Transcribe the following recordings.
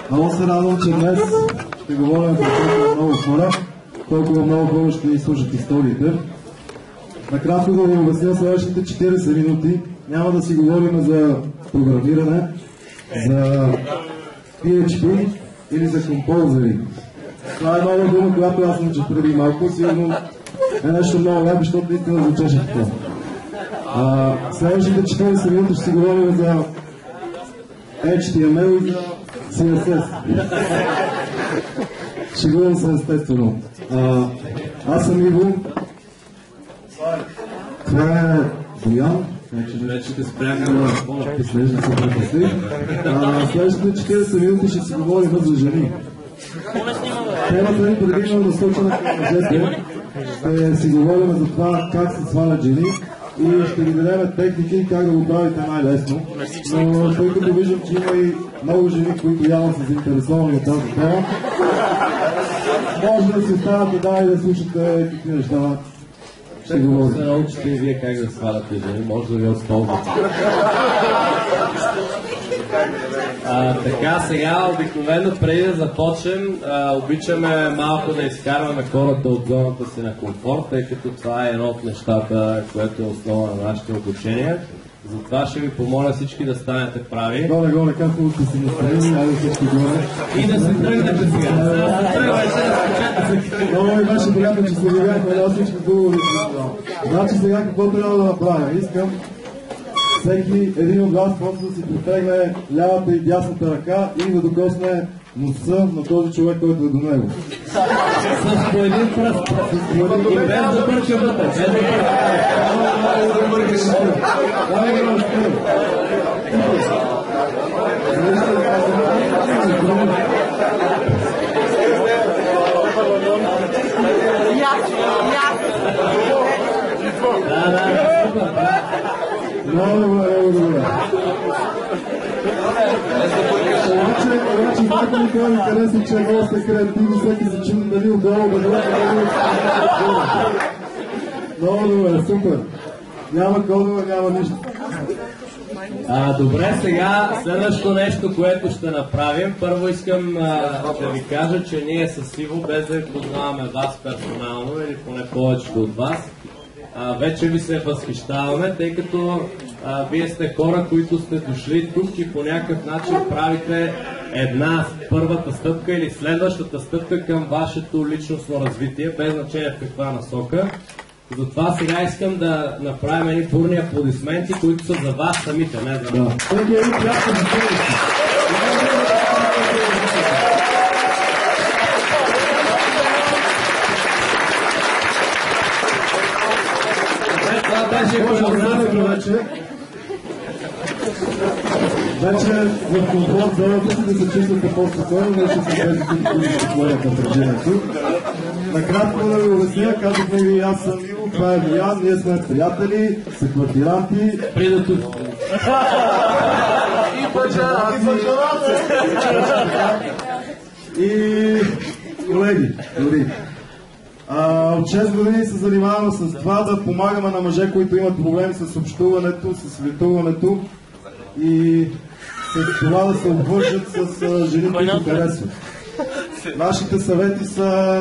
Много се радвам, че днес ще говорим за толкова много хора, толкова много хора ще ни слушат историите. Накратко да ви обясня следващите 40 минути. Няма да си говорим за програмиране, за PHP или за композери. Това е нова дума, която аз научих преди малко. Сигурно е нещо много лепо, защото наистина звучеше така. Следващите 40 минути ще си говорим за HTML и за CSS. Шегувам се естествено. Аз съм Иво. Това е Боян. Вече те спряхме. Следващите 40 минути ще си говорим за жени. Темата ни предимно насочена към мъжете. Ще си говорим за това как се свалят жени и ще ви дадем техники как да го правите най-лесно. Но тъй като виждам, че има и много жени, които явно са заинтересовани от тази тема, може да си останете да и да слушате какви неща ще говорим. Ще научите и вие как да сваляте жени, може да ви използвате. Така, сега обикновено преди да започнем, обичаме малко да изкарваме хората от зоната си на комфорт, тъй като това е едно от нещата, което е основа на нашите обучения. Затова ще ви помоля всички да станете прави. Горе, както сте си настроени, айде всички горе. И да се тръгнете сега. Много ми беше приятно, че се видяхме, да всички хубаво. Значи сега какво трябва да направя? Искам всеки един от вас просто да си протегне лявата и дясната ръка и да докосне носа на този човек, който е до него. С по един пръст. И без да бърка вътре. Много добре. Обаче, факта ми това ми харесва, че много сте креативни, всеки се чуди дали отдолу, дали. Много добре, супер. Няма кодове, няма нищо. Добре, сега следващото нещо, което ще направим. Първо искам да ви кажа, че ние с Иво, без да познаваме вас персонално или поне повечето от вас, вече ви се възхищаваме, тъй като вие сте хора, които сте дошли тук и по някакъв начин правите първата стъпка или следващата стъпка към вашето личностно развитие, без значение в каква насока. Затова сега искам да направим едни бурни аплодисменти, които са за вас самите, не за нас. Вече в комфорт зоната си да се чувствате по-спокойно, вече са тези, които ще поемат напрежението. Накратко да ви обясня, казахме ви, аз съм Иво, това е Боян, ние сме приятели, съквартиранти. И колеги, дори. От 6 години се занимаваме с това да помагаме на мъже, които имат проблеми с общуването, с летуването и с това да се обвържат с жени, които харесват. Нашите съвети са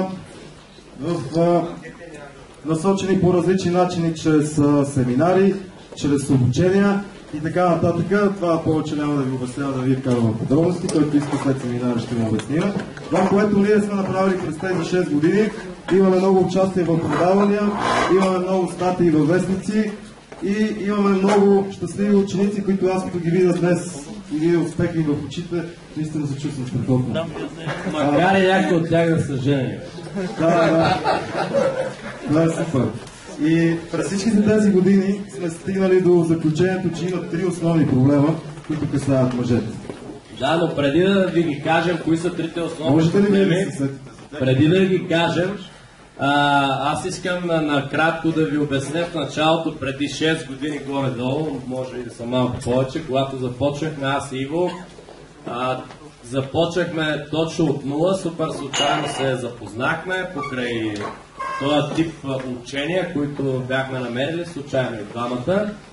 насочени по различни начини, чрез семинари, чрез обучения и така нататък. Това повече няма да ви обяснява, да ви вкарвам подробности, който иска след семинара ще му обясним. Това, което ние сме направили през тези 6 години, имаме много участие в предавания, имаме много статии във вестници и имаме много щастливи ученици, които аз като ги видя днес и видя успеха им в очите, наистина се чувствам страхотно. Макар и някой от тях да са жени. Да. Това е супер. И през всичките тези години сме стигнали до заключението, че има 3 основни проблема, които касаят мъжете. Да, но преди да ви ги кажем, кои са трите основни проблеми, преди да ги кажем, аз искам накратко да ви обясня в началото, преди 6 години горе-долу, може и да са малко повече, когато започнахме аз и Иво, започнахме точно от нула, супер случайно се запознахме покрай този тип учения, които бяхме намерили случайно и двамата.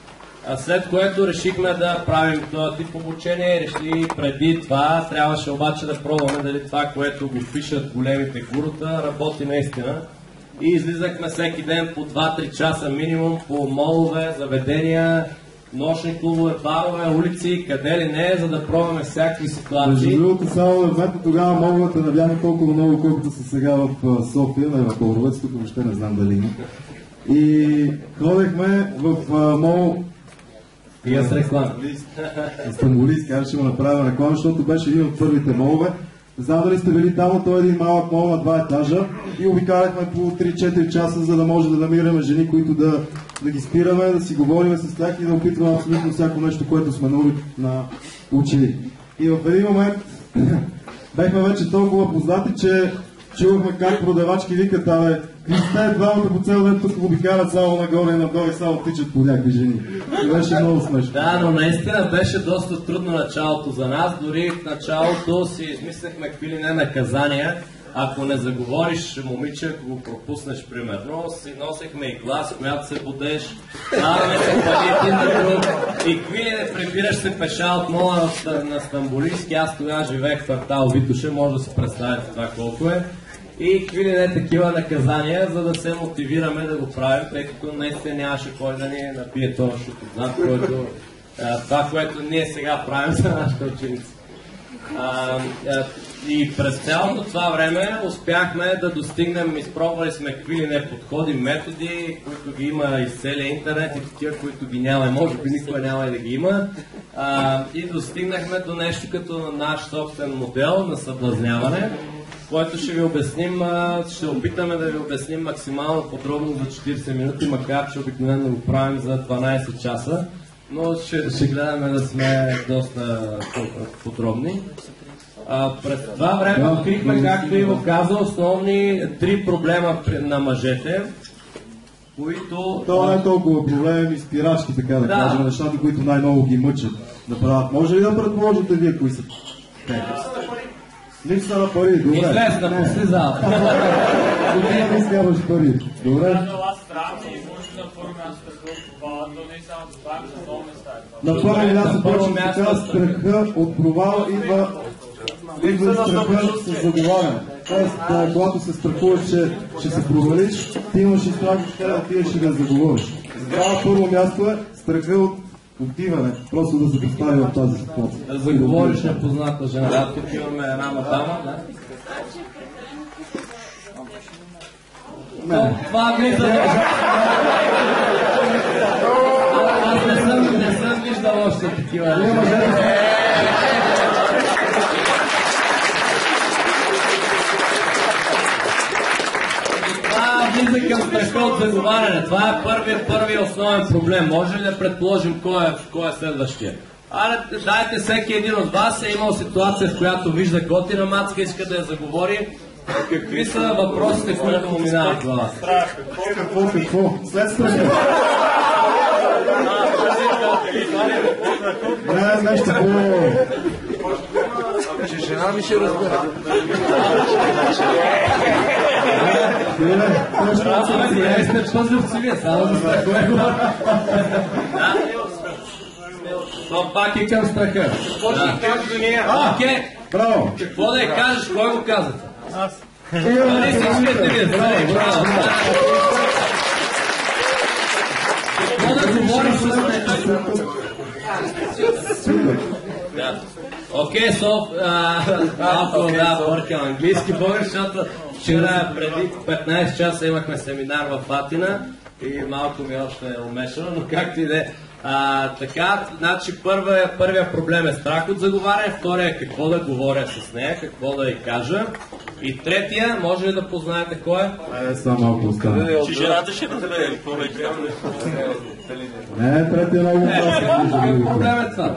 След което решихме да правим този тип обучение и преди това трябваше обаче да пробваме дали това, което го пишат големите гурута, работи наистина. И излизахме всеки ден по 2-3 часа минимум по молове, заведения, нощни клубове, барове, улици, къде ли не, за да пробваме всякакви ситуации. Между другото, само да вметна, тогава моловете не бяха толкова много, колкото са сега в София, не в Боровец, тук въобще не знам дали има. И ходехме в мол... И аз реклама. Стамбулийски, аз ще му направя реклама, защото беше един от първите молове. Не знам дали сте били там, той е един малък мол на 2 етажа и обикаляхме по 3-4 часа, за да може да намираме жени, които да ги спираме, да си говорим с тях и да опитваме абсолютно всяко нещо, което сме научили. И в един момент бехме вече толкова познати, че чувахме как продавачки викат: абе, какви сте двамата по цел ден тук обикалят само нагоре и надолу и само тичат по някакви жени. И беше много смешно. Да, но наистина беше доста трудно началото за нас. Дори в началото си измислихме какви ли не наказания. Ако не заговориш момиче, ако го пропуснеш, примерно, си носехме игла, с която се будеш, даваме се пари един на друг и какви ли не прибираш се пеша от мола на Стамбулийски. Аз тогава живеех в квартал Витоше, може да си представите това колко е. И какви ли не такива наказания, за да се мотивираме да го правим, тъй като наистина нямаше кой да ни набие този шут отзад, който това, което ние сега правим за нашите ученици. И през цялото това време успяхме да достигнем, изпробвали сме какви ли не подходи, методи, които ги има из целия интернет и такива, които ги няма и може би никога няма и да ги има. И достигнахме до нещо като наш собствен модел на съблазняване, който ще ви обясним, ще опитаме да ви обясним максимално подробно за 40 минути, макар че обикновено го правим за 12 часа, но ще гледаме да сме доста подробни. През това време открихме, както и го каза, основни 3 проблема на мъжете, които... Това не е толкова проблем, спирачки, така да кажем, нещата, които най-много ги мъчат да правят. Може ли да предположите вие кои са те? Липса на пари, добре. Излез на после зала. Година не изкарваш пари. Добре. На първо място страха от провал идва страха с заговаряне. Тоест, когато се страхуваш, че ще се провалиш, ти имаш и страх, че да отидеш и да заговориш. Това първо място е страха от отиване, просто да се представи в тази ситуация. Да заговориш непозната жена. Да, тук имаме една мадама, да? Не. Това влиза. Аз не съм виждал още такива. Влиза към страха от заговаряне. Това е първият основен проблем. Може ли да предположим кой е следващия? Дайте всеки един от вас е имал ситуация, в която вижда готина мацка, иска да я заговори. Какви са въпросите, които му минават в глава? Какво? След страха. Не, нещо по-ново. Че жена ми ще разбере. Вие сте пъзливци, вие само за страхове говоря. Но пак и към страха. Окей. Браво. Какво да я кажеш, кой го казвате? Аз. Нали си чуете вие? Браво. Какво да говориш с теб? Окей, Соф, бъркам английски българ, защото вчера преди 15 часа имахме семинар в Атина и малко ми още е умешано, но както и да е. Така, значи първият проблем е страх от заговаряне, втория е какво да говоря с нея, какво да й кажа и третия, може ли да познаете кой е? Само малко остана. Че жената ще разбере какво да кажа. Не, третия много Какъв проблем е това?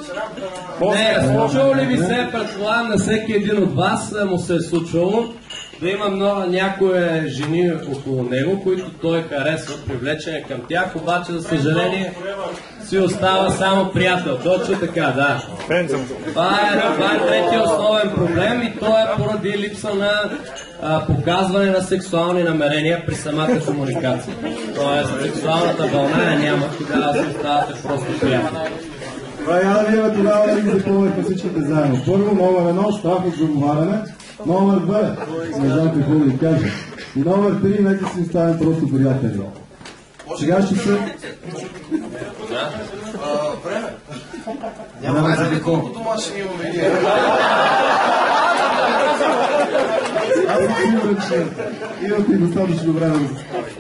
Не, случвало ли ви се, предполагам на всеки един от вас му се е случвало да има някои жени около него, които той харесва, привлечени към тях, обаче за съжаление си остава само приятел. Точно така, да. Това е третия основен проблем и то е поради липса на показване на сексуални намерения при самата комуникация. Тоест сексуалната вълна няма, тогава си оставате просто приятели. Я да видим тогава да ги запълнихме всичките заедно. Първо, номер 1, страх от заговаряне. Номер 2, не знам какво да ви кажа. И номер 3, нека си оставим просто приятели. Сега ще се... Време. Няма за какво. Колко домашни имаме ние? Аз съм сигурен, че имате и достатъчно време да се справи.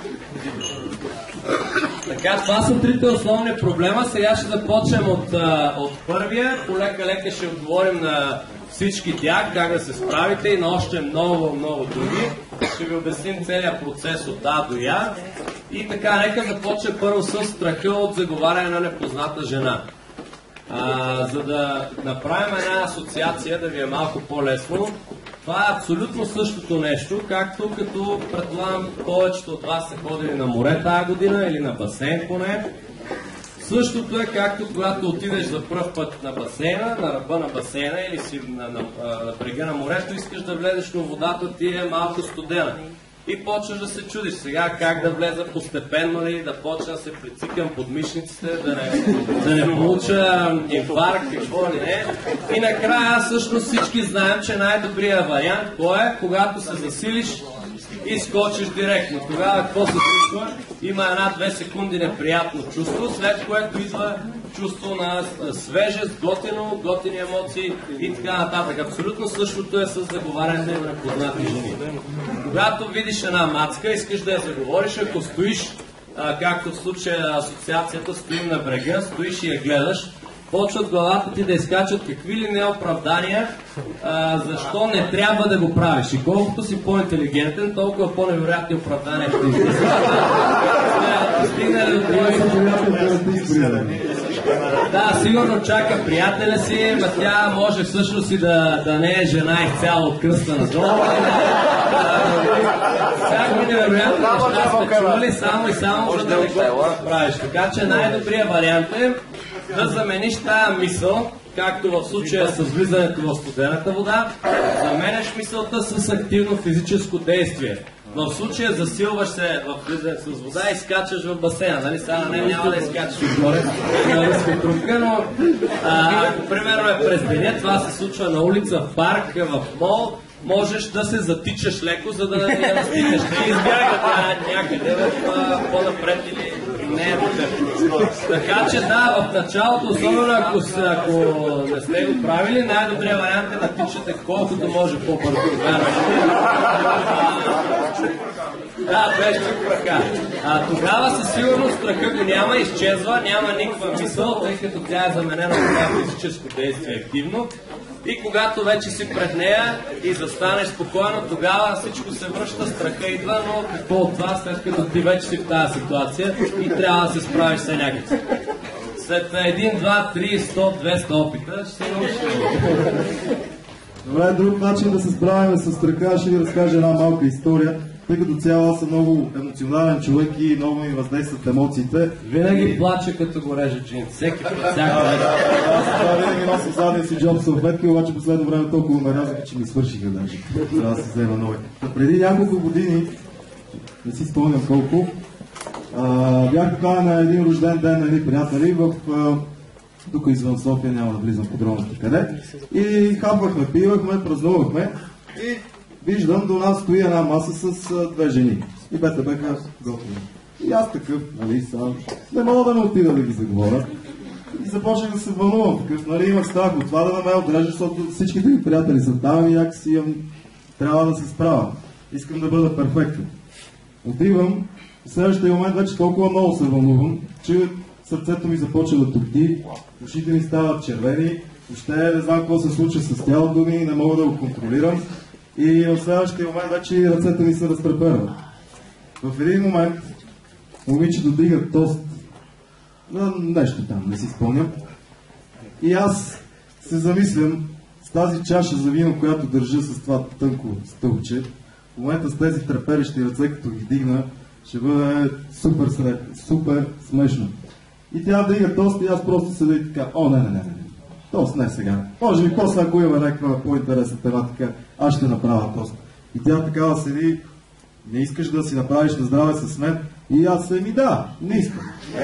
Така, това са трите основни проблема. Сега ще започнем от първия. Полека-лека ще отговорим на всички тях, как да се справите и на още много други. Ще ви обясним целият процес от А до Я. И така, нека започне първо с страха от заговаряне на непозната жена. За да направим една асоциация, да ви е малко по-лесно, това е абсолютно същото нещо, както като предполагам повечето от вас са ходили на море тази година или на басейн поне. Същото е както когато отидеш за пръв път на басейна, на ръба на басейна или си на брега на морето, искаш да влезеш, но водата ти е малко студена. И почваш да се чудиш сега как да влеза постепенно ли, да почна да се прицикам под мишниците, да не получа инфаркт, какво ли не. И накрая всъщност всички знаем, че най-добрият вариант кой е, когато се засилиш и скочиш директно. Тогава какво се случва? Има 1-2 секунди неприятно чувство, след което идва чувство на свежест, готини емоции и така нататък. Абсолютно същото е с заговарянето на непознати жени. Когато видиш една мацка, искаш да я заговориш, ако стоиш, както в случая асоциацията, стоим на брега, стоиш и я гледаш, почват главата ти да изкачат какви ли неоправдания, защо не трябва да го правиш. И колкото си по-интелигентен, толкова по-невероятни оправдания ще излизат. Стигнали до това. Да, сигурно чака приятеля си, ма тя може всъщност и да не е жена изцяло от кръста надолу. Всякакви невероятни неща сме чували само и само, за да не го правиш. Така че най-добрият вариант е да замениш тая мисъл, както в случая с влизането в студената вода, заменяш мисълта с активно физическо действие. В случая засилваш се в влизането с вода и скачаш в басейна. Нали? Сега няма да изкачаш отгоре на ръска трупка, но ако примерно е през деня, това се случва на улица, в парк, в мол, можеш да се затичаш леко, за да не настигнеш. Да избягат някъде по-напред или не е до теб. Така че да, в началото, особено ако не сте го правили, най-добрият вариант е да тичате колкото може по-бързо. Да, беше така. Тогава със сигурност страха го няма, изчезва, няма никаква мисъл, тъй като тя е заменена от това физическо действие активно. И когато вече си пред нея и застанеш спокойно, тогава всичко се връща, страха идва, но какво от това, след като ти вече си в тази ситуация и трябва да се справиш с някакъв. След 1, 2, 3, 100, 200 опита ще се научиш. Добре, друг начин да се справим с страха, ще ви разкажа една малка история. Тъй като цяло аз съм много емоционален човек и много ми въздействат емоциите. Винаги плаче като го реже джин. Всеки път, всяка вечер. Аз това винаги нося задния си джоб салфетки, обаче последно време толкова ме рязаха, че ми свършиха даже. Трябва да се взема нови. Преди няколко години, не си спомням колко, бях поканен на един рожден ден на едни приятели тук извън София, няма да влизам в подробности къде. И хапвахме, пивахме, празнувахме и виждам, до нас стои една маса с две жени. И бете беха готови. И аз такъв, нали, сам, не мога да не отида да ги заговоря. И започнах да се вълнувам такъв, нали, имах страх от това да ме отрежа, защото всичките ми приятели са там и някакси имам, трябва да се справя. Искам да бъда перфектен. Отивам, в следващия момент вече толкова много се вълнувам, че сърцето ми започва да топти, ушите ми стават червени, въобще не знам какво се случва с тялото ми, не мога да го контролирам. И в следващия момент вече ръцете ми се разтреперват. В един момент момичето дига тост на нещо там, не си спомням. И аз се замислям с тази чаша за вино, която държа с това тънко стълбче, в момента с тези треперещи ръце, като ги дигна, ще бъде супер смешно. И тя вдига тост и аз просто седа и така, не. Тост не сега. Може би после, ако има някаква по-интересна тематика, аз ще направя тост. И тя такава седи, не искаш да си направиш на здраве с мен? И аз не искам.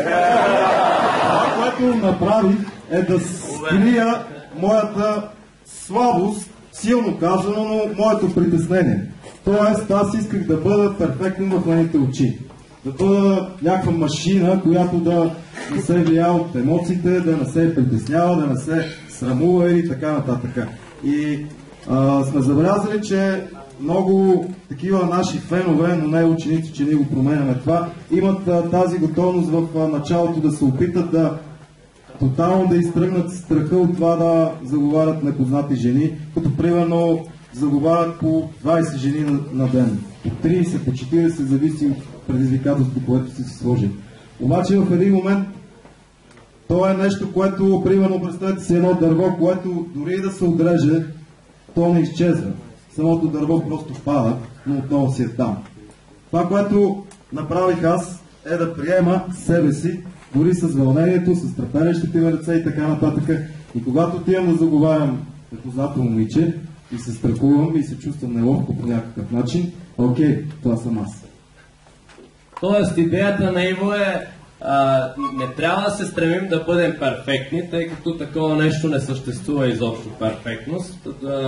Това, което направих, е да скрия моята слабост, силно казано, но моето притеснение. Тоест, аз исках да бъда перфектен в нейните очи. Да бъда някаква машина, която да не се влияе от емоциите, да не се притеснява, да не се срамува или така нататък. И сме забелязали, че много такива наши фенове, но не ученици, че ние го променяме това, имат тази готовност в началото да се опитат да тотално да изтръгнат страха от това да заговарят непознати жени, като примерно заговарят по 20 жени на ден. По 30, по 40, зависи от предизвикателство, което си сложи. Обаче в един момент то е нещо, което, примерно, представете си едно дърво, което дори да се отреже, то не изчезва. Самото дърво просто пада, но отново си е там. Това, което направих аз, е да приема себе си, дори с вълнението, с треперещите ми ръце и така нататък. И когато отивам да заговарям непознато момиче и се страхувам и се чувствам неловко по някакъв начин, окей, това съм аз. Тоест, идеята на Иво е не трябва да се стремим да бъдем перфектни, тъй като такова нещо не съществува изобщо перфектност.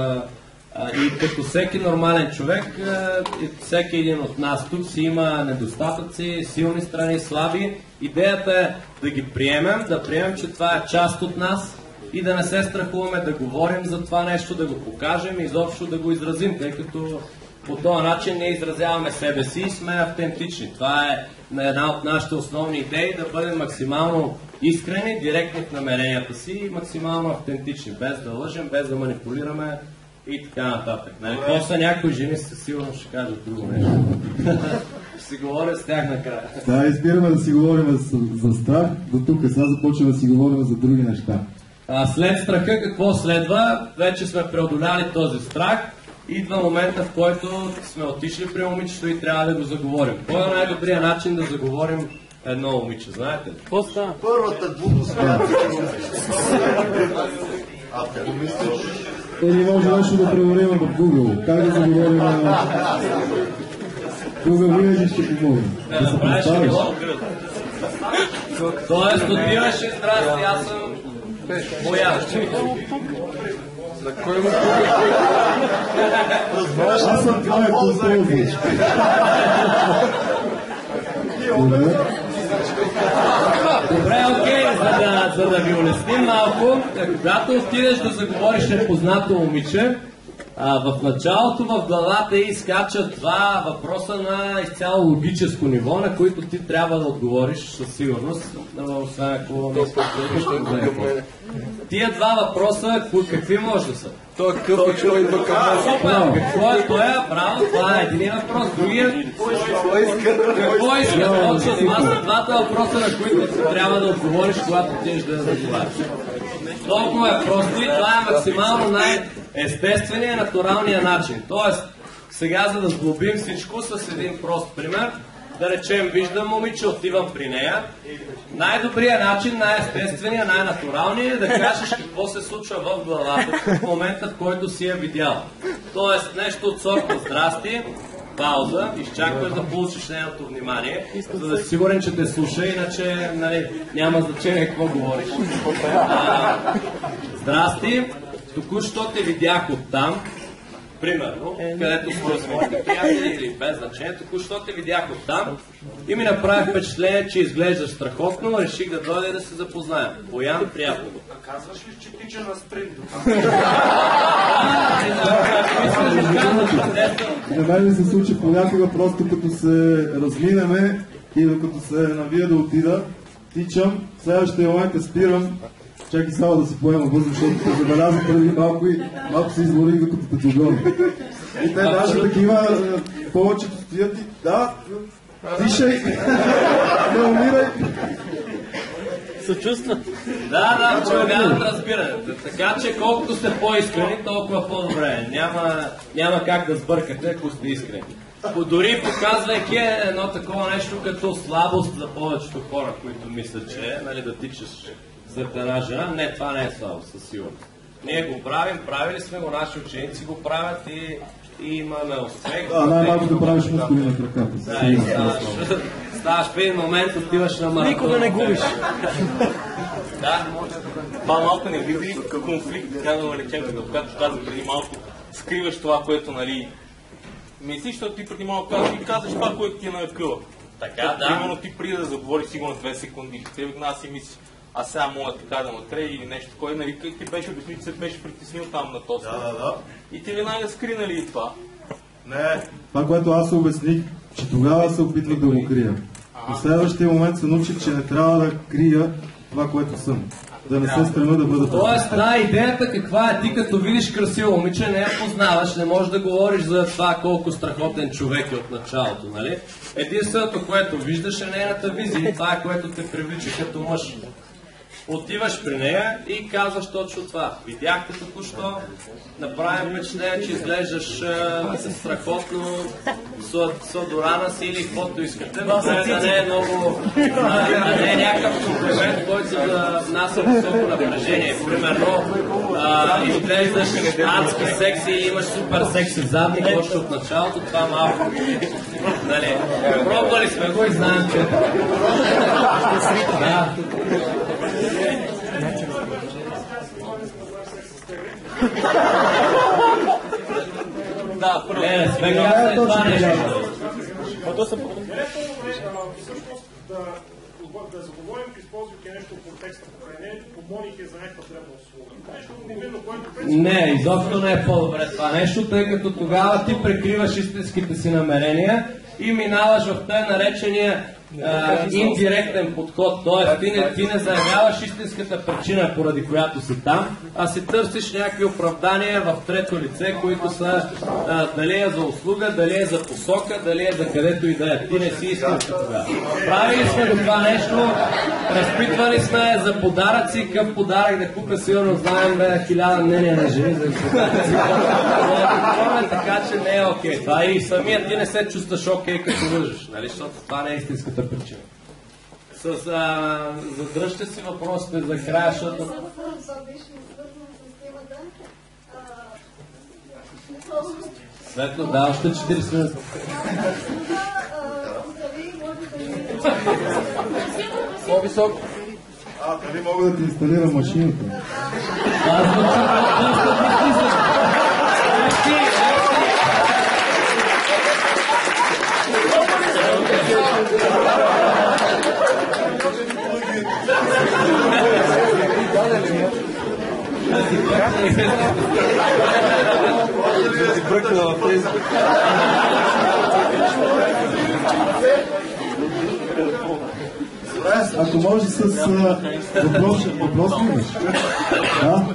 И като всеки нормален човек, всеки един от нас тук си има недостатъци, силни страни, слаби. Идеята е да ги приемем, да приемем, че това е част от нас и да не се страхуваме да говорим за това нещо, да го покажем и изобщо да го изразим, тъй като по този начин ние изразяваме себе си и сме автентични. Това е една от нашите основни идеи, да бъдем максимално искрени, директни в намеренията си и максимално автентични, без да лъжем, без да манипулираме и така нататък. Нали? После някои жени със сигурност ще кажат друго нещо. Ще си говоря с тях накрая. Да, избираме да си говорим за страх, до тук сега започваме да си говорим за други неща. След страха какво следва? Вече сме преодоляли този страх. Идва момента, в който сме отишли при момичето и трябва да го заговорим. Кой е най-добрият начин да заговорим едно момиче, знаете? Какво става? Първата глупост, която ако мислиш... Или може нещо да преговорим в Google. Как да заговорим на... Google винаги ще помогне. Да се представиш. Тоест, отиваш и здрасти, аз съм боящ. Аз съм твоя контролник. Добре, окей, за да ви улесним малко, когато отидеш да заговориш непознато момиче, в началото в главата изкачат два въпроса на изцяло логическо ниво, на които ти трябва да отговориш със сигурност, освен ако не искаш. Тия два въпроса, какви може да са? Той е къпич, той идва към нас. Какво е това? Браво, това е един въпрос. Другият, какво иска? Това са двата въпроса, на които трябва да отговориш, когато отидеш да заговаряш. Толкова е просто и това е максимално най-естественият, натуралният начин. Тоест, сега за да сглобим всичко с един прост пример, да речем, виждам момиче, отивам при нея. Най-добрият начин, най-естественият, най-натуралният е да кажеш какво се случва в главата в момента, в който си я видял. Тоест, нещо от сорта здрасти, пауза, изчакваш да получиш нейното внимание, за да си сигурен, че те слуша, иначе няма значение какво говориш. Здрасти, току-що те видях оттам, примерно, където сме приятели или без значение, току-що те видях оттам и ми направи впечатление, че изглеждаш страхотно, реших да дойда и да се запознаем. Боян, приятно. А казваш ли, че тича на спринт? На мен ми се случи понякога просто като се разминеме и докато се навия да отида, тичам, в следващия момент спирам, чакай само да си поема бързо, защото те забелязах преди малко и малко се изморих, докато те догоня. И те даже такива, повечето стоят и да, тишай, не умирай. Съчувства. Да, проявяват разбиране. Така че колкото сте по-искрени, толкова по-добре. Няма как да сбъркате, ако сте искрени. Дори показвайки едно такова нещо като слабост за повечето хора, които мислят, че е, нали, да тичаш зад една жена. Не, това не е слабост, със сигурност. Ние го правим, правили сме го, наши ученици го правят и имаме успех. Да, най-малко да правиш мускули на краката. Да, и ставаш в един момент, отиваш на маратон. Никога не губиш. Да, Това малко не види ли конфликт, така да наречем, когато казах преди малко, скриваш това, което, нали, мислиш, защото ти преди малко казваш това, което ти е на къла. така, да. Примерно ти преди да заговориш сигурно 2 секунди, ти веднага си мислиш, а сега мога така да натре или нещо такова, нали, ти беше обяснил, че се беше притеснил там на този. Да. И ти веднага скри, нали, и това. Не. Това, което аз обясних, че тогава се опитвах да го крия. В следващия момент се научих, че не трябва да крия това, което съм. Да не се стремя да бъда Тоест, да, идеята каква е, ти като видиш красиво момиче, не я познаваш, не можеш да говориш за това колко страхотен човек е от началото, нали? Единственото, което виждаш е нейната визия, това е което те привлича като мъж. Отиваш при нея и казваш точно това. Видяхте току-що, направим впечатление, че изглеждаш страхотно, сладорана си или каквото искате, но да не е много, да не е някакъв комплимент, който да внася високо напрежение. Примерно, изглеждаш адски секси и имаш супер секси задник, още от началото, това малко. Нали, пробвали сме го и знаем, че да. Да, първо. Не сме казали това нещо. Да заговорим, използвайки нещо в контекста покрайнението, помолих за някаква древна услуга. Нещо обикновено, което... Не, изобщо не е по-добре това нещо, тъй като тогава ти прикриваш истинските си намерения и минаваш в тъй наречения индиректен подход, т.е. ти не заявяваш истинската причина, поради която си там, а си търсиш някакви оправдания в трето лице, които са дали е за услуга, дали е за посока, дали е за където и да е. Ти не си истинска тогава. Правили сме го това нещо, разпитвали сме за подаръци, къв подарък да купя, сигурно знаем 1000 мнения на жени за подаръци. Така че не е окей. Това и самия ти не се чувстваш окей, като лъжеш, нали? Защото това не е истинската причина. Задръжте си въпросите за края, защото... Това беше свързано с темата. Светло, да, още 40 минути. По-високо. Дали мога да ти инсталирам машината? Ако може с въпрос ли имаш? Да?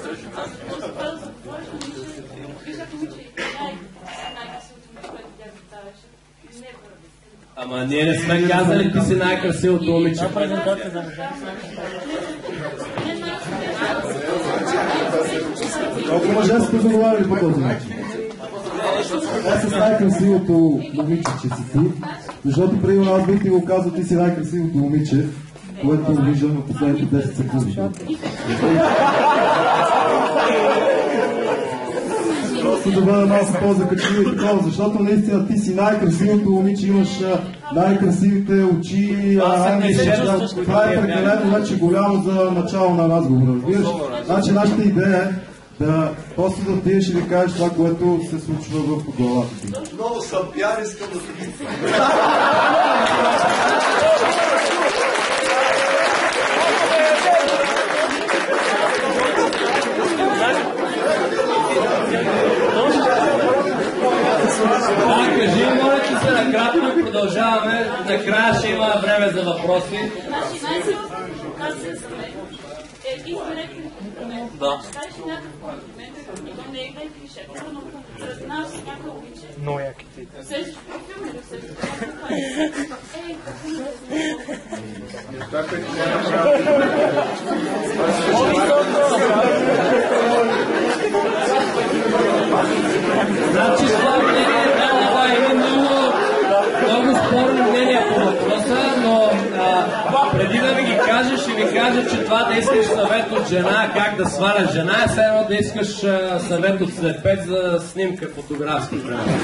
Ама ние не сме казали, ти си най-красивото момиче. Колко мъже сте договаряли по този начин? Аз с най-красивото момиче, че си ти, защото преди аз бих ти го казал, ти си най-красивото момиче, което виждам в последните 10 секунди. Просто да бъда малко по-закачливо и такова, защото наистина ти си най-красивото момиче, имаш най-красивите очи, това е прекалено вече голямо за начало на разговора, разбираш? Значи нашата идея е да просто да отидеш и да кажеш това, което се случва в главата ти. Много съм пиян, искам да се ги. Да, кажи, моля ти се накратко и продължаваме. Накрая ще има време за въпроси. Значи най-силното доказателство е и сме рекли комплимент. Да. Кажеш някакъв комплимент, и то не е клише. Особено раззнаваш с някакъв обичай. Много яките. Усещаш по филм или усещаш това е. Какво не Значи това мнение, има много спорни мнения по въпроса, но преди да ви ги кажа, ще ви кажа, че това да искаш съвет от жена, как да сваля жена, е все едно да искаш съвет от слепец за снимка фотографска.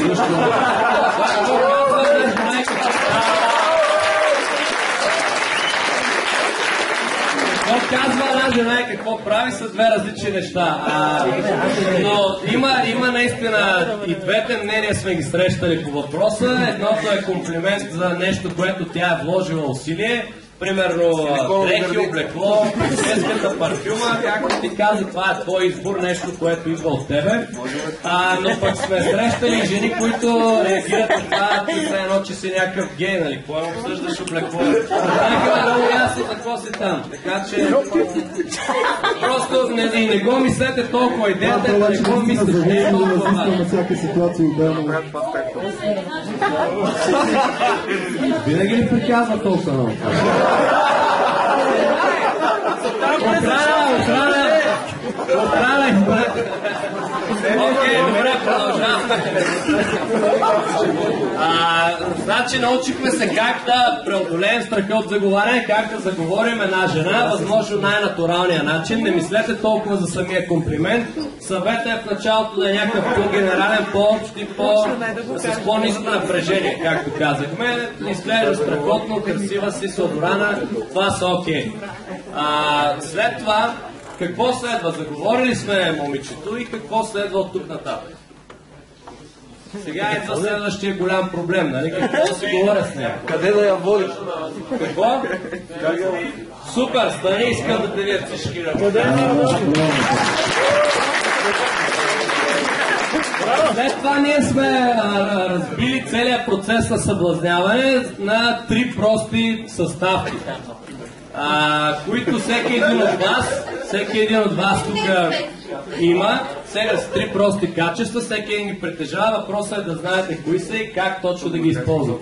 Какво казва една жена и какво прави са две различни неща. Но има наистина и двете мнения сме ги срещали по въпроса. Едното е комплимент за нещо, което тя е вложила усилие. Примерно дрехи, облекло, ческата, парфюма, както ти каза, това е твой избор, нещо, което идва от тебе. Но пък сме срещали жени, които реагират на това, ти за едно, че си някакъв гей, нали? Кой обсъждаш облекло? Така е много ясно за какво си там. Така че просто не го мислете толкова идеята, да не го мислите, не е толкова важно. На всяка ситуация отделно. Винаги ли приказва толкова много? Охрана! Окей, добре, продължаваме. Значи научихме се как да преодолеем страха от заговаряне, как да заговорим една жена, възможно най-натуралния начин. Не мислете толкова за самия комплимент. Съветът е в началото да е някакъв по-генерален, по-общ и с по-ниско напрежение, както казахме. Изглежда страхотно, красива си, съобрана, това са окей. След това, какво следва? Заговорили сме момичето и какво следва от тук нататък? Сега е за следващия голям проблем, нали? Какво да си говоря с нея? Къде да я водиш? Какво? Супер, стани, искам да те видя всички ръце. След това ние сме разбили целият процес на съблазняване на 3 прости съставки, които всеки един от вас тук има. Сега с 3 прости качества, всеки един ги притежава. Въпросът е да знаете кои са и как точно да ги използвате.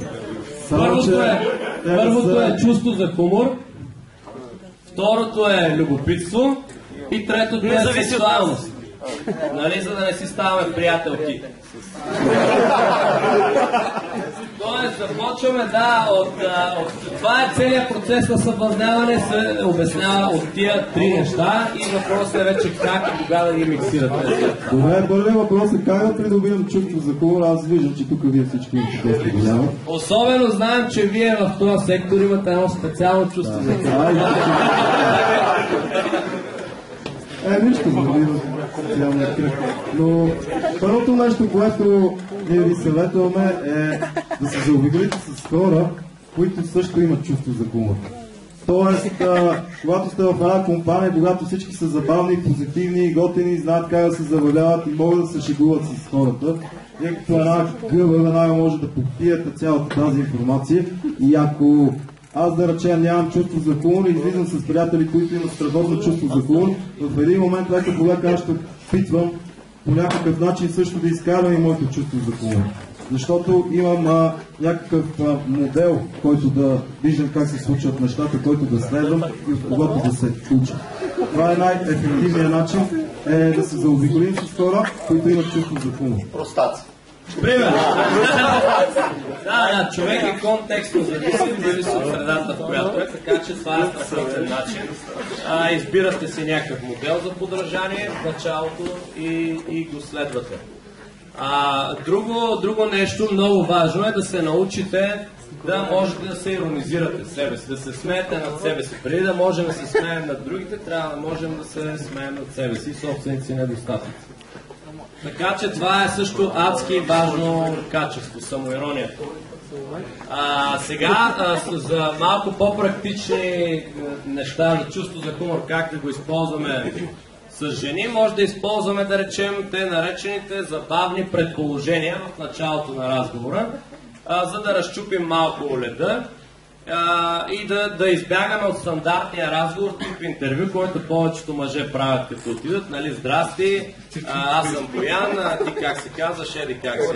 Първото е чувство за хумор, второто е любопитство и третото е сексуалност. Нали, за да не си ставаме приятелки. Тоест, започваме, това е целият процес на съблазняване, се обяснява от тия 3 неща и въпросът е вече как и кога да ги миксирате. Добре, първият въпрос е как да придобивам чувство за хумор. Аз виждам, че тук вие всички имате доста голямо. Особено знаем, че вие в този сектор имате едно специално чувство за хумор. Нищо, специалния кръг. Но първото нещо, което ние ви съветваме е да се заобиколите с хора, които също имат чувство за хумор. Тоест, когато сте в една компания, когато всички са забавни, позитивни, готини, знаят как да се забавляват и могат да се шегуват с хората, вие като една гъба веднага може да попиете цялата тази информация и ако аз да речем нямам чувство за хумор и излизам с приятели, които имат страхотно чувство за хумор, в един момент лека полека аз ще опитвам по някакъв начин също да изкарвам и моето чувство за хумор. Защото имам някакъв модел, който да виждам как се случват нещата, който да следвам и от когото да се уча. Това е най-ефективният начин да се заобиколим с хора, които имат чувство за хумор. Простаци. Примерно. Да, човек е контекстно зависим от средата, в която е, така че това е съвсем начин. Избирате си някакъв модел за подражание в началото и го следвате. Друго нещо много важно е да се научите да можете да се иронизирате себе си, да се смеете над себе си. Преди да можем да се смеем над другите, трябва да можем да се смеем над себе си и собствените си недостатъци. Така че това е също адски важно качество, самоиронията. Сега за малко по-практични неща за чувство за хумор, как да го използваме с жени, може да използваме, да речем, те наречените забавни предположения в началото на разговора, за да разчупим малко леда и да избягаме от стандартния разговор, тип интервю, който повечето мъже правят като отидат, нали, здрасти, аз съм Боян, ти как се казваш, еди как се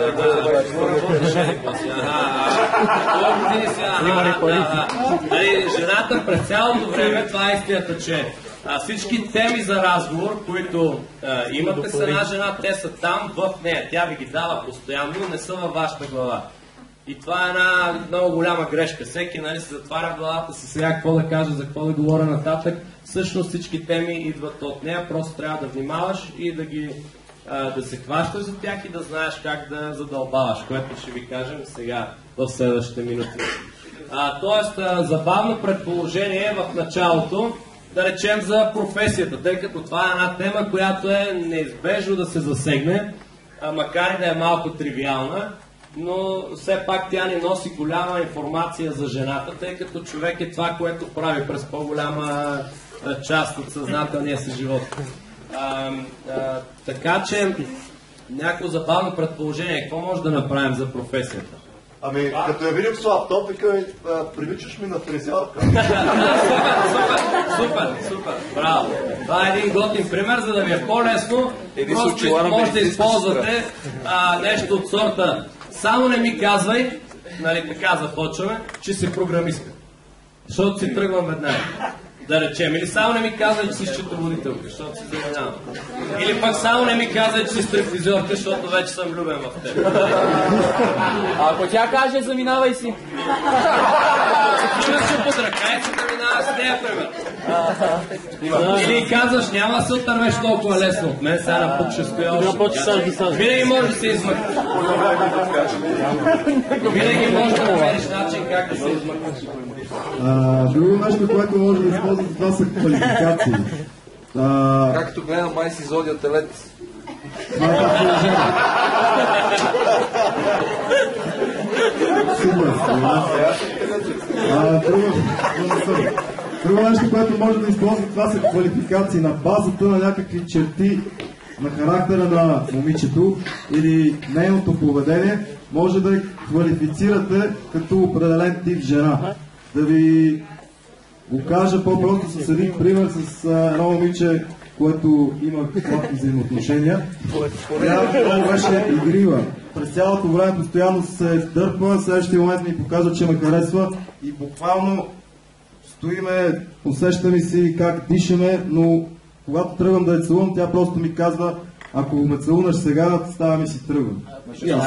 жената през цялото време, това е истината, че всички теми за разговор, които имате с една жена, те са там в нея, тя ви ги дава постоянно, не са във вашата глава. И това е една много голяма грешка. Всеки, нали, се затваря в главата си сега какво да кажа, за какво да говоря нататък. Всъщност всички теми идват от нея, просто трябва да внимаваш и да се хващаш за тях и да знаеш как да задълбаваш, което ще ви кажем сега в следващите минути. Тоест, забавно предположение в началото, да речем за професията, тъй като това е една тема, която е неизбежно да се засегне, макар и да е малко тривиална, но все пак тя ни носи голяма информация за жената, тъй като човек е това, което прави през по-голяма част от съзнателния си живот. Така че, някакво забавно предположение, какво може да направим за професията? Ами, като я видим с лаптоп, привичаш ми на фризьорка. Супер, браво. Това е един готин пример, за да ви е по-лесно. Просто може да използвате нещо от сорта. Само не ми казвай, нали така започваме, че си програмистка. Защото си тръгвам веднага. Да речем. Или само не ми казвай, че си счетоводителка, защото си занимавам. Или пък само не ми казвай, че си стриптизьорка, защото вече съм влюбен в теб. Ако тя каже, заминавай си. Чуваш се под ръка и се заминава с нея, пример. Или казваш, няма да се отървеш толкова лесно от мен, сега на пук ще стоя още. Винаги може да се измъкнеш. Винаги може да намериш начин как да се измъкнеш. Друго нещо, което може да използвате, това са квалификации. Както гледам, май си зодия телец. Това е предположение. Супер. Друго нещо, което може да използвате, това са квалификации на базата на някакви черти на характера на момичето или нейното поведение. Може да квалифицирате като определен тип жена. Да ви го кажа по-просто с един пример с едно момиче, което има сладки взаимоотношения. Тя много беше игрива. През цялото време постоянно се дърпа, в следващия момент ми показва, че ме харесва и буквално стоиме, усещаме си как дишаме, но когато тръгвам да я целувам, тя просто ми казва, ако ме целунеш сега, става ми си тръгвам. И аз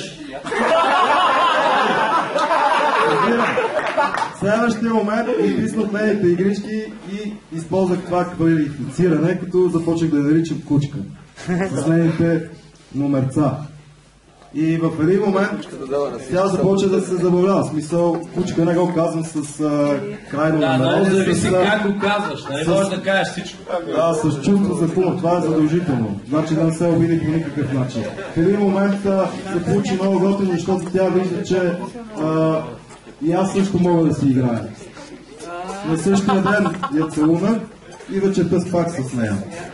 следващия момент изписнах нейните игрички и използвах това квалифициране, като започнах да я наричам кучка с нейните номерца. И в един момент тя започва да се забавлява. В смисъл, кучка не го казвам с крайно намерение. Да, зависи как го казваш, нали можеш да кажеш всичко. Да, с чувство за хумор, това е задължително. Значи да не се обиди по никакъв начин. В един момент се получи много готино, защото тя вижда, че и аз също мога да си играя. На същия ден я целуна и вечерта спах с нея.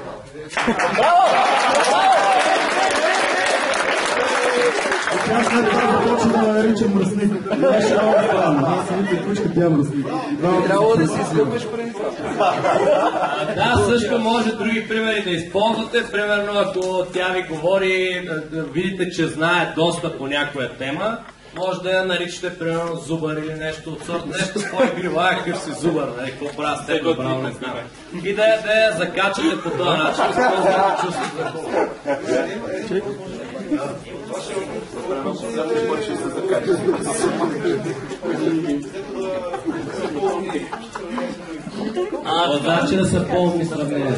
Тя след това започва да ме нарича мръсник. Беше много странно. Аз съм вика кучка, тя мръсник. Трябва да си изкъпеш преди това. Да, също може други примери да използвате. Примерно, ако тя ви говори, видите, че знае доста по някоя тема, може да я наричате, примерно, зубър или нещо от сорта. Нещо по-игриво, какъв си зубър, нали, какво правя с теб, браво, не знам. И да я закачате по този начин, използвате чувството за хубаво. Значи да са полни сравнения.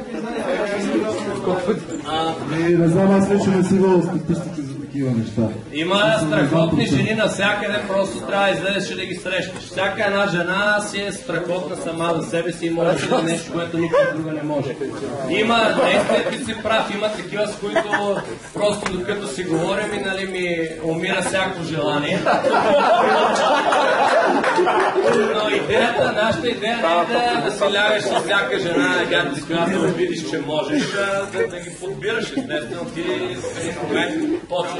Не знам, аз лично не си водил статистика за такива неща. Има страхотни жени навсякъде, просто трябва да излезеш и да ги срещаш. Всяка една жена си е страхотна сама за себе си и може да е нещо, което никой друга не може. Има, наистина ти си прав, има такива, с които просто докато си говорим и нали ми умира всяко желание. Но идеята, нашата идея не е да си лягаш с всяка жена, когато си която видиш, че можеш да ги подбираш. Естествено, ти в един момент почваш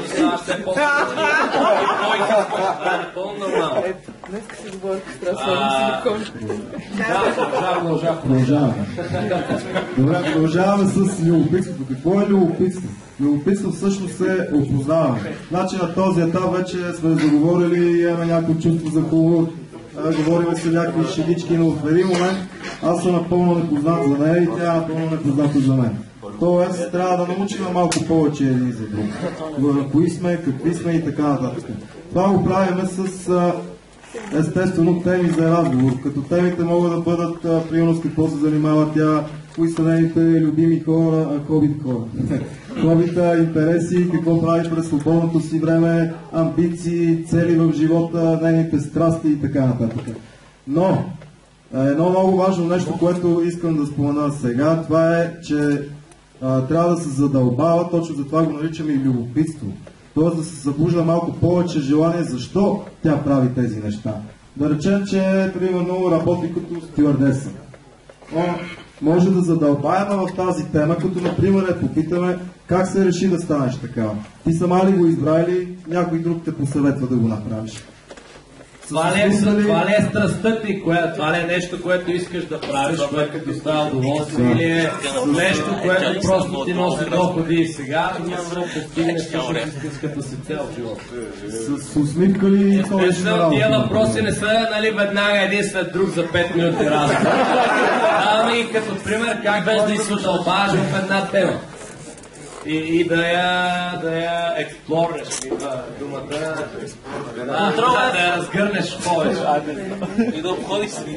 защото става все по-сложно. Това е напълно нормално. Днеска си говорих с трансформи. Продължаваме. Добре, продължаваме с любопитството. Какво е любопитство? Любопитство всъщност е опознаване. Значи на този етап вече сме заговорили, имаме някакво чувство за хумор, говорим се някакви шегички, но в един момент аз съм напълно непознат за нея и тя е напълно непозната за мен. Тоест, трябва да научим малко повече един за друг. Кои сме, какви сме и така нататък. Това го правим с естествено теми за разговор, като темите могат да бъдат примерно с какво се занимава тя, кои са нейните любими хора, хобита, интереси, какво прави през свободното си време, амбиции, цели в живота, нейните страсти и така нататък. Но едно много важно нещо, което искам да спомена сега, това е, че трябва да се задълбава, точно за това го наричаме и любопитство. Тоест да се събужда малко повече желание, защо тя прави тези неща. Да речем, че примерно работи като стюардеса. Може да задълбаем в тази тема, като например попитаме как се реши да станеш такава. Ти сама ли го избра или някой друг те посъветва да го направиш? Това ли е страстта ти, това ли е нещо, което искаш да правиш, което ти става удоволствие, или е нещо, което просто ти носи доходи и сега няма да постигнеш истинската си цел в живота? С усмивка ли естествено, тия въпроси не са веднага един след друг за 5 минути разговор. Даваме ги като пример как без да изсудълбаваш в една тема. И да я експлорнеш, думата, да я разгърнеш повече. И да обходиш си.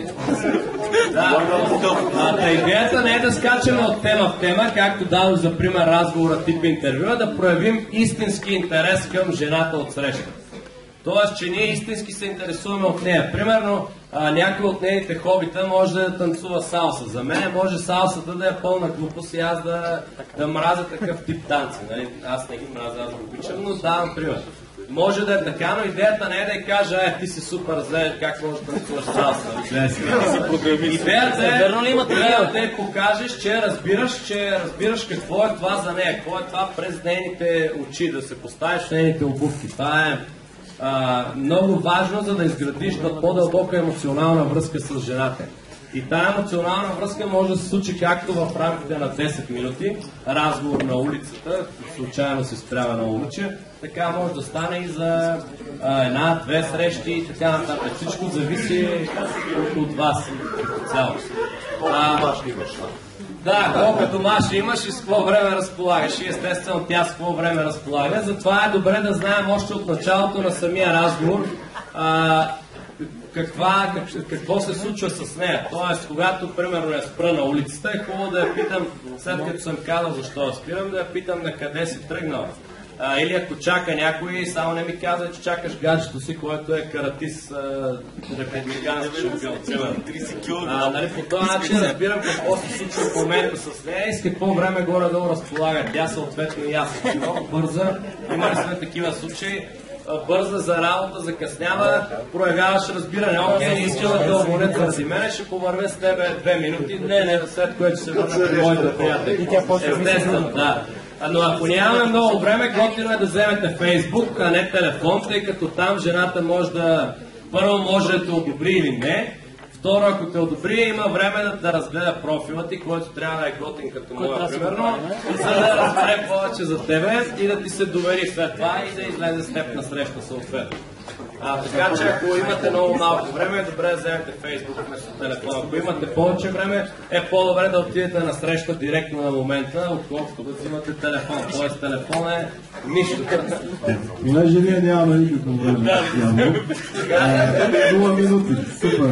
Идеята не е да скачаме от тема в тема, както дадох за пример разговора тип интервю, да проявим истински интерес към жената от среща. Тоест, че ние истински се интересуваме от нея. Примерно, някой от нейните хобита може да танцува салса. За мен може салсата да е пълна глупост и аз да мразя такъв тип танци. Нали? Аз не ги мразя, аз го обичам, но давам пример. Може да е така, но идеята не е да я кажа, ти си супер зле, как можеш да танцуваш салса. Идеята е покажеш, че разбираш какво е това за нея, какво е това през нейните очи, да се поставиш в нейните обувки. Това е много важно, за да изградиш по-дълбока емоционална връзка с жената. И тая емоционална връзка може да се случи както в рамките на 10 минути, разговор на улицата, случайно се спрява на улице, така може да стане и за една-две срещи и така нататък. Всичко зависи от вас като цяло. Да, колко домаши имаш и с какво време разполагаш. И естествено тя с какво време разполага. Затова е добре да знаем още от началото на самия разговор какво се случва с нея. Тоест, когато примерно я спра на улицата, е хубаво да я питам, след като съм казал защо я спирам, да я питам на къде си тръгнала. Или ако чака някой, само не ми казва, че чакаш гаджето си, което е каратист републикански шампион. Нали, по този начин разбирам какво се случва в момента с нея и с какво време горе-долу разполага. Тя съответно и аз. Много бърза, имали сме такива случаи, бърза за работа, закъснява, проявяваш разбиране. Окей, искала да уволнят заради мене, ще повървя с тебе 2 минути, не, след което ще върна при моите приятели. Естествено, да. Но ако нямаме много време, готино е да вземете Фейсбук, а не телефон, тъй като там жената може да... Първо може да те одобри или не. Второ, ако те одобри, има време да разгледа профила ти, който трябва да е готин като моя, примерно, за да разбере повече за тебе и да ти се довери след това и да излезе с теб на среща съответно. Така че ако имате много малко време, е добре да вземете Фейсбук вместо телефона. Ако имате повече време, е по-добре да отидете на среща директно на момента, отколкото да взимате телефон. Тоест телефон е нищо. Понеже ние нямаме никакво време. 0 минути. Супер.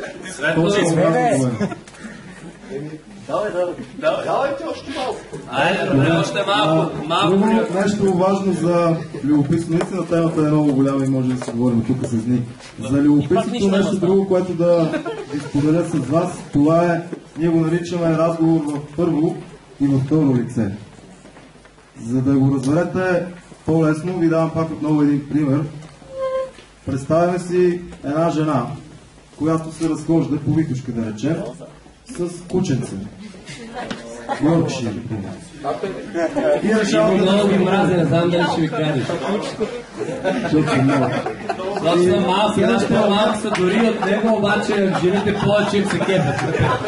Давайте още малко. Айде, още малко. Нещо важно за любопитство. Наистина темата е много голяма и може да си говорим тук с дни. За любопитството нещо друго, което да ви споделя с вас, това е, ние го наричаме разговор в първо и във второ лице. За да го разберете по-лесно, ви давам пак отново един пример. Представяме си една жена, която се разхожда по Витушка, да речем, с кученце. Йоркшир. И Много решавате ги мразя, не знам дали ще ви кажеш. защото съм много. Точно малки, нашите малки са дори от него, обаче жените повече им се кефят.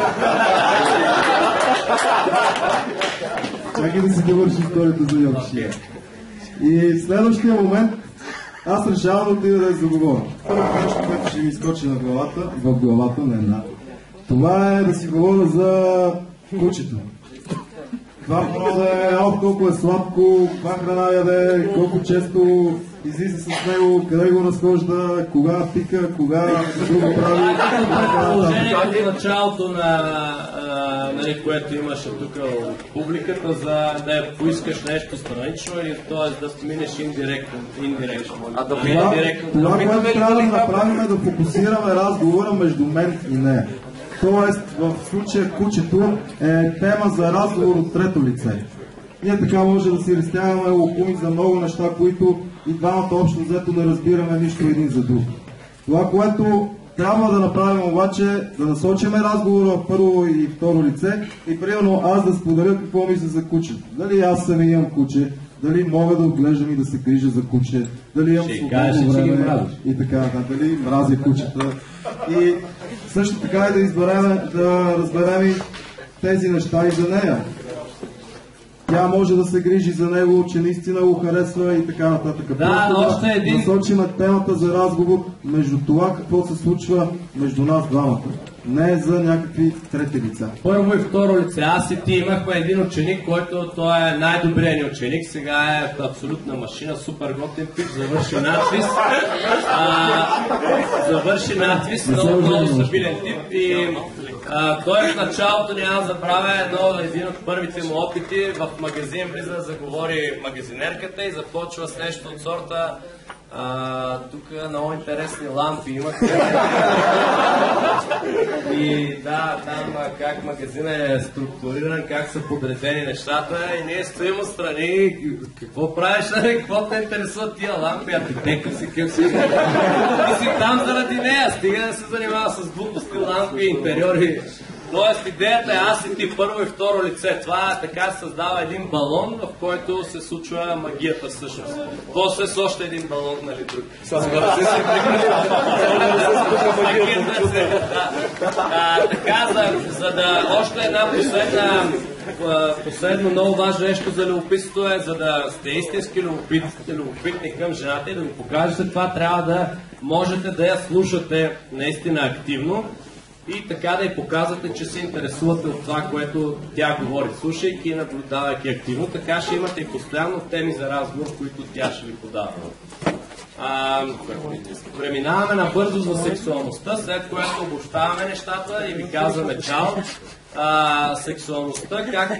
Чакай да си довърши историята за Йоркшир. И в следващия момент аз решавам да отида да я заговоря. Първо нещо, което ще ми изкочи в главата, не една. Това е да си говоря за кучето. Това прода е, колко е сладко, каква храна яде, колко често излиза с него, къде го разхожда, кога пика, кога друго прави. Положението в началото на което имаше тук от публиката, за да я поискаш нещо странично или т.е. да минеш индиректно. Това, което трябва да направим е да фокусираме разговора между мен и нея. Тоест, в случая кучето е тема за разговор от трето лице. Ние така може да си разтягаме локуми за много неща, които и двамата общо взето не разбираме нищо един за друг. Това, което трябва да направим обаче, да насочиме разговора в първо и второ лице и примерно аз да споделя какво мисля за кучето. Дали аз сами имам куче, дали мога да отглеждам и да се грижа за куче, дали имам свободно време и така, дали мразя кучета. И също така е да разберем и тези неща и за нея. Тя може да се грижи за него, че наистина го харесва и така нататък. Да, просто да насочим темата за разговор между това какво се случва между нас двамата. Не за някакви трети лица. Първо и второ лице. Аз и ти имахме един ученик, който той е най-добрият ни ученик. Сега е абсолютна машина, супер готин тип, завърши надпис. Много стабилен тип. И той в началото, няма да забравя, един от първите му опити в магазин влиза да заговори магазинерката и започва с нещо от сорта: тук много интересни лампи имах. И да, там как магазинът е структуриран, как са подредени нещата и ние стоим отстрани. Какво правиш, какво те интересуват тия лампи? Архитектор си, къв си? Ти си там заради нея, стига да се занимава с глупости, лампи, интериори. Тоест идеята е аз и ти първо и второ лице. Това така се създава един балон, в който се случва магията всъщност. После с още един балон, нали, друг. Така, за да още една последно много важно нещо за любопитството е, за да сте истински любопитни към жената и да ви покажете това, трябва да можете да я слушате наистина активно. И така да й показвате, че се интересувате от това, което тя говори, слушайки и наблюдавайки активно. Така ще имате и постоянно теми за разговор, които тя ще ви подава. Преминаваме набързо за сексуалността, след което обобщаваме нещата и ви казваме чао. Сексуалността, как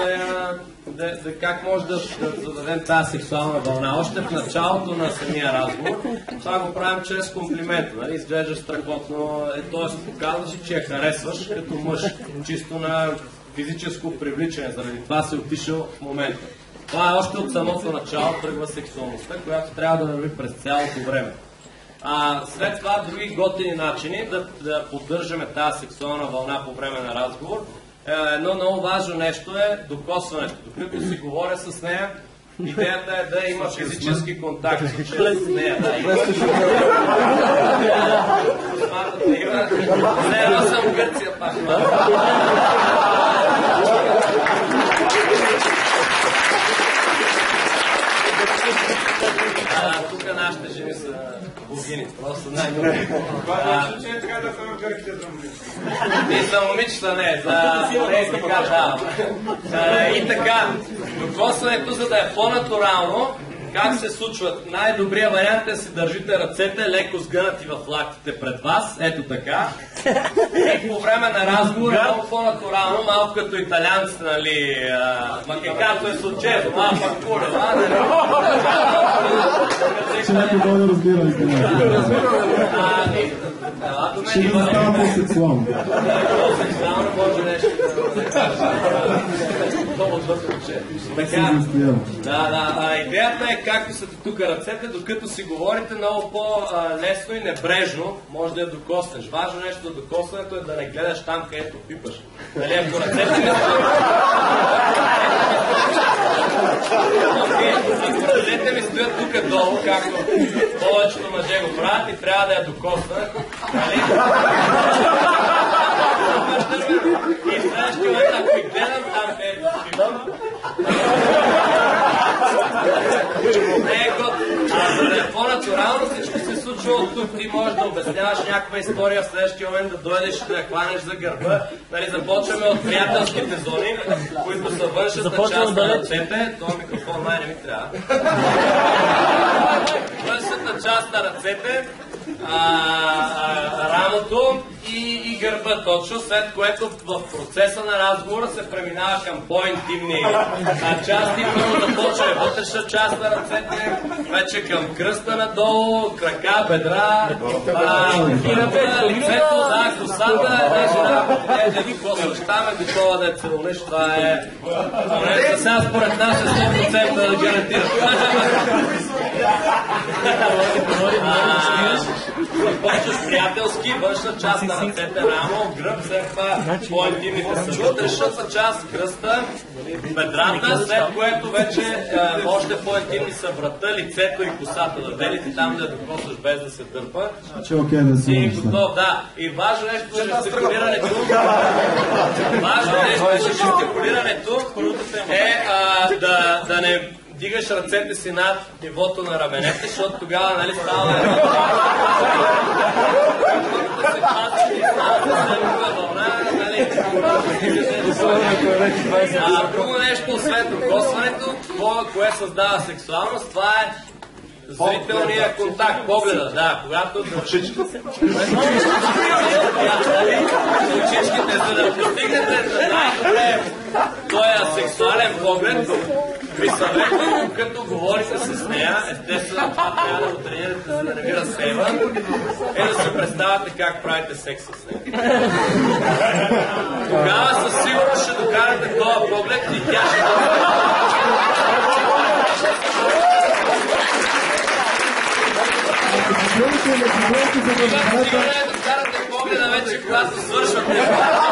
може да зададем тази сексуална вълна. Още в началото на самия разговор, това го правим чрез комплимента, нали? Изглеждаш страхотно, т.е. показваш, че я харесваш като мъж, чисто на физическо привличане, заради това си отишъл в момента. Това е още от самото начало, тръгва сексуалността, която трябва да върви през цялото време. След това други готини начини да поддържаме тази сексуална вълна по време на разговор. Едно много важно нещо е докосването. Докато си говоря с нея, идеята е да има физически контакт с нея. Не, аз съм в Гърция пак. Тук нашите жени са богини, просто най-добри. Това е че трябва да са в Гърция за момичета. И за момичета не, за така, да. И така, докосването, за да е по-натурално, как се случват? Най-добрият вариант е да си държите ръцете леко сгънати в лактите пред вас, ето така. И по време на разговор е много по-натурално, малко като италианците, нали, макекато е случайно, малко кура, Че някой да разбира ли ще да става по-сексуално. По-сексуално може нещо. Идеята е както са тук ръцете, докато си говорите много по-лесно и небрежно, може да я докоснеш. Важно нещо за докосването е да не гледаш там, където пипаш. Нали, ако ръцете не стоят... Ако ръцете ми стоят тук долу, както повечето мъже го правят и трябва да я докоснат, нали? И следващия момент, ако и гледам там, където пипам, не е готово. За да е по-натурално всичко се случва от тук. Ти можеш да обясняваш някаква история, в следващия момент да дойдеш и да я хванеш за гърба. Нали, започваме от приятелските зони, които са външната част на ръцете. Това микрофон май не ми трябва. Външната част на ръцете, рамото и гърба точно, след което в процеса на разговора се преминава към по-интимни части. Първо започва вътрешна част на ръцете, вече към кръста надолу, крака, бедра, лицето, да, косата, да докосваш там, е готова да я целунеш. Това е... Сега според нас е 100% да гарантира. Започваш приятелски, външна част на ръцете, рамо, гръб, след това по-интимните са вътрешната част, кръста, бедрата, след което вече още по-интимни са врата, лицето и косата. Да велите там да докосваш без да се дърпа. И готов, да. И важно нещо е жестикулирането. Важно нещо е жестикулирането е да не дигаш ръцете си над нивото на раменете, защото тогава, нали, става да се пази и става да се вълна, нали. Друго нещо, освен докосването, кое създава сексуалност, това е зрителния контакт, погледа, да, когато... Очичките, за да постигнете най-добре този сексуален поглед, ви съветвам, като говорите с нея, естествено това трябва да го тренирате, за да не ви разсейва, е да се представяте как правите секс с нея. Тогава със сигурност ще докарате този поглед и тя ще докарате погледа вече, когато свършвате.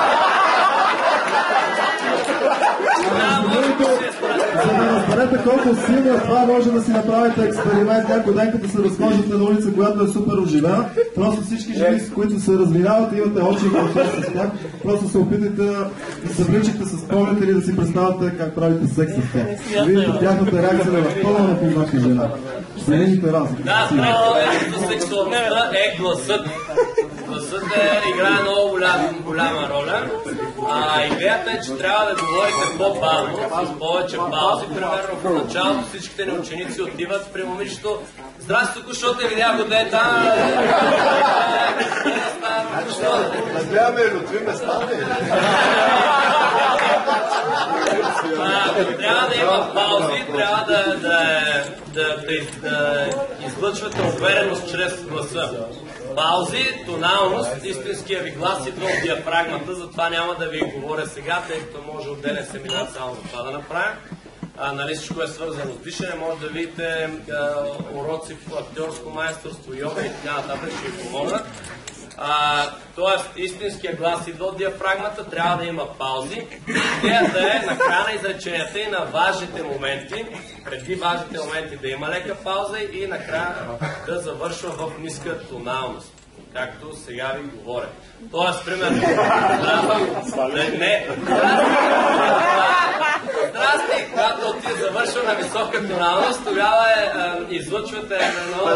За да разберете колко силно е това, може да си направите експеримент някой ден, като се разхождате на улица, която е супер оживена. Просто всички жени, с които се разминават, имате очи и контакт с тях. Просто се опитайте да се вличате с поглед или да си представяте как правите секс с тях. Видите тяхната реакция в пълна непознати жена. Следните разлики. Да, правилното сексуалността е гласът. Гласът играе много голяма роля. Идеята е, че трябва да говорите по-бавно, с повече паузи. Примерно в началото всичките ни ученици отиват при момичето. Здрасти, току-що те видях го дете. Гледаме лютви места. Трябва да има паузи, трябва да излъчвате увереност чрез гласа. Паузи, тоналност, истинския ви глас идва от диафрагмата, затова няма да ви говоря сега, тъй като може отделен семинар само за това да направя. Нали, всичко е свързано с дишане, може да видите уроци в актьорско майсторство, йога и така нататък, ще ви помогнат. Тоест, истинския глас идва от диафрагмата, трябва да има паузи. Идеята е на края на изреченията и на важните моменти, преди важните моменти да има лека пауза и накрая да завършва в ниска тоналност, както сега ви говоря. Тоест, примерно, здрасти, когато ти завършва на висока тоналност, тогава излъчвате едно...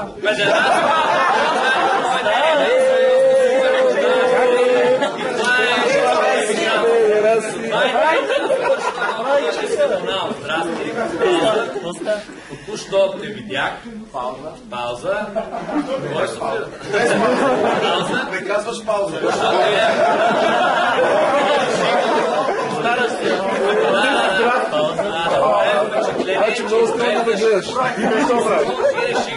Току-що те видях. Пауза. Пауза. Не казваш пауза. Току-що те видях. Пауза. че много странно да гледаш. И реших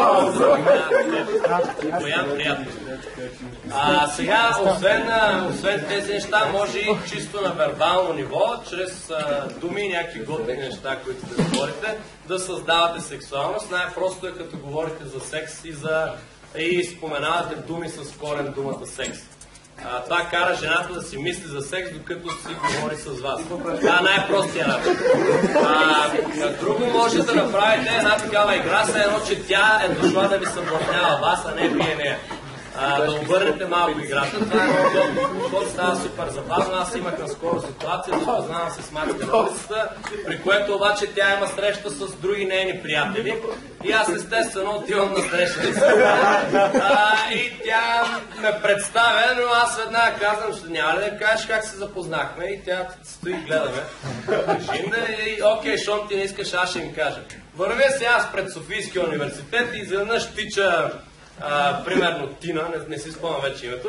сега, освен тези неща, може и чисто на вербално ниво, чрез думи и някакви готини неща, които да говорите, да създавате сексуалност. Най-просто е като говорите за секс и споменавате думи с корен думата секс. Това кара жената да си мисли за секс, докато си говори с вас. Това е най-простия начин. Друго може да направите една такава игра, все едно, че тя е дошла да ви съблазнява вас, а не вие нея. Да обърнете малко играта. Това е много удобно. Защото става супер забавно. Аз имах наскоро ситуация, да познавам се с майка на улицата, при което обаче тя има среща с други нейни приятели. И аз естествено отивам на среща. И тя ме представя, но аз веднага казвам, че няма ли да кажеш как се запознахме. И тя стои и гледаме. И окей, щом ти не искаш, аз ще им кажа. Вървя се аз пред Софийския университет и изведнъж тича примерно Тина, не си спомням вече името.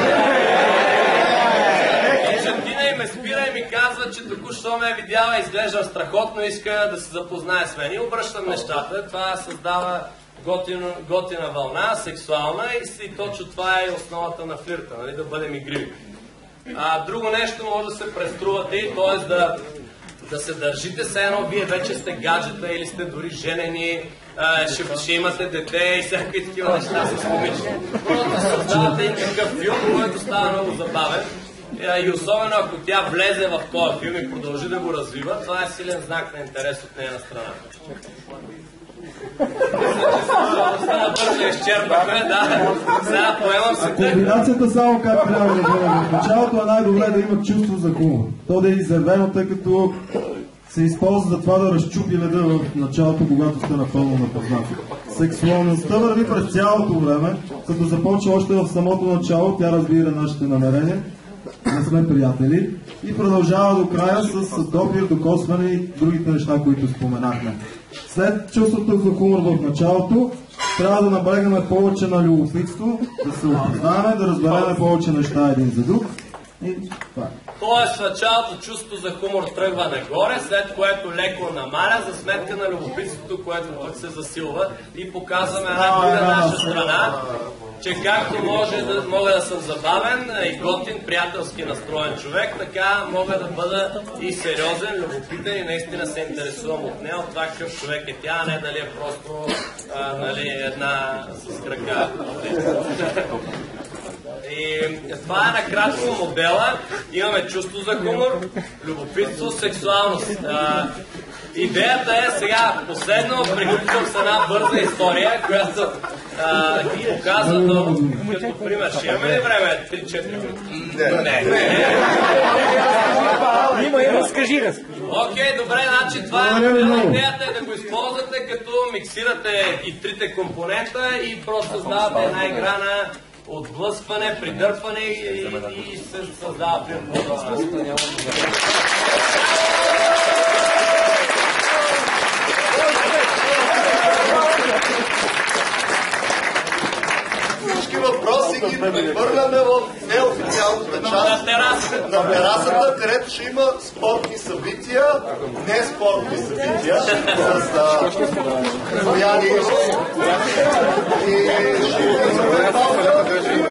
Тина и ме спира и ми казва, че току-що ме е видяла, изглежда страхотно, иска да се запознае с мен. И обръщам нещата. Това създава готина вълна, сексуална и точно това е основата на флирта, нали, да бъдем игриви. Друго нещо може да се преструвате, т.е. да се държите се едно, вие вече сте гаджета или сте дори женени, ще имате дете и всякакви такива неща с момичета. Просто създавате и такъв филм, който става много забавен. И особено ако тя влезе в този филм и продължи да го развива, това е силен знак на интерес от нейна страна. Комбинацията само как трябва да бъде. В началото е най-добре да има чувство за хумор. То да е изявено, тъй като се използва за това да разчупи леда в началото, когато сте напълно напознати. Сексуалността върви през цялото време, като започва още в самото начало, тя разбира нашите намерения, не сме приятели, и продължава до края с допир, докосване и другите неща, които споменахме. След чувството за хумор в началото, трябва да наблегнем повече на любопитство, да се опознаваме, да разберем повече неща един за друг. И това е. Тоест в началото чувството за хумор тръгва нагоре, след което леко намаля за сметка на любопитството, което пък се засилва и показваме една друга наша страна, че както мога да съм забавен и готин, приятелски настроен човек, така мога да бъда и сериозен, любопитен и наистина се интересувам от нея, от това какъв човек е тя, а не дали е просто една с крака. И това е накратко модела. Имаме чувство за хумор, любопитство, сексуалност. Идеята е сега, последно приключвам с една бърза история, която показва като пример. Ще имаме ли време? 3-4 минути? Не. Има, скажи. Окей, добре, значи това е идеята е да го използвате, като миксирате и трите компонента и просто създавате една игра на отблъскване, придърпване и се създава филм. Всички въпроси ги превърляме в неофициалната част на терасата, където ще има спортни събития, не спортни събития, с Бояни и ще има